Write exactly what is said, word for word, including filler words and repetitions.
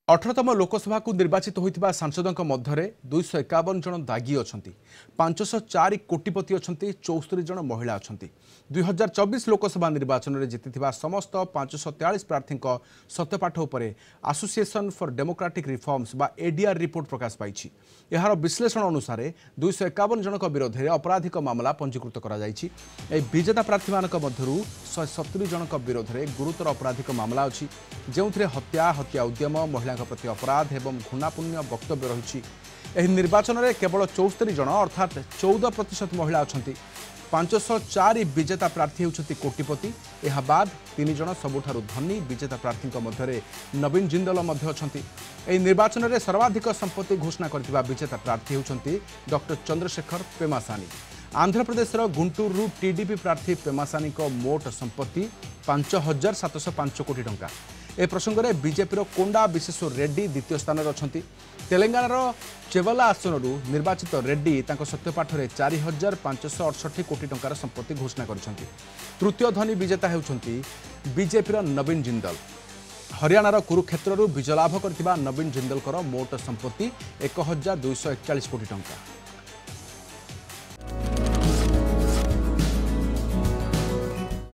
अठारहतम लोकसभा को निर्वाचित होता सांसदों मध्य दुईश एकावन जन दागी अच्छा पांचश चार कोटिपति अच्छा चौस्तरी जन महिला अच्छा दुई हजार चौबीस लोकसभा निर्वाचन में जीति समस्त पांचश तेयालीस प्रार्थी सत्यपाठ उपर एसोसिएशन फॉर डेमोक्रेटिक रिफॉर्म्स बा एडीआर रिपोर्ट प्रकाश पाई। यार विश्लेषण अनुसार दुईश एकावन जन विरोध में अपराधिक मामला पंजीकृत कर विजेता प्रार्थी मान मध्य शहे सतुरी जन विरोध में गुरुतर अपराधिक मामला अच्छी जो हत्या हत्या उद्यम महिला प्रति अपराध एवं घृणापूर्ण वक्तव्य रही। निर्वाचन में केवल चौस्तरी जन अर्थात चौदह प्रतिशत महिला अच्छा पांचश चार विजेता प्रार्थी होती कोटिपति। यह बाद तीन जन सबुठारु धनी विजेता प्रार्थी मध्य नवीन जिंदल अच्छा। निर्वाचन में सर्वाधिक संपत्ति घोषणा करथिबा विजेता प्रार्थी होती डॉक्टर चंद्रशेखर पेमासानी। आंध्र प्रदेश गुंटूरु टीडीपी प्रार्थी पेमासानी मोट संपत्ति पांच हजार सातश पांच कोटी टंका। ए प्रसंग में बीजेपी कोंडा विशेष रेड्डी द्वितीय स्थान अच्छा। तेलंगानार चेवला आसनरू निर्वाचित रेड्डी सत्यपाठ में चार हजार पांचश अड़सठ कोटी टंकार संपत्ति घोषणा कर। तृतीय धनी विजेता होती बीजेपी नवीन जिंदल। हरियाणार कुरुक्षेत्रु विजय लाभ कर नवीन जिंदल मोट संपत्ति एक हजार दुईश एकचाश कोटी टंका।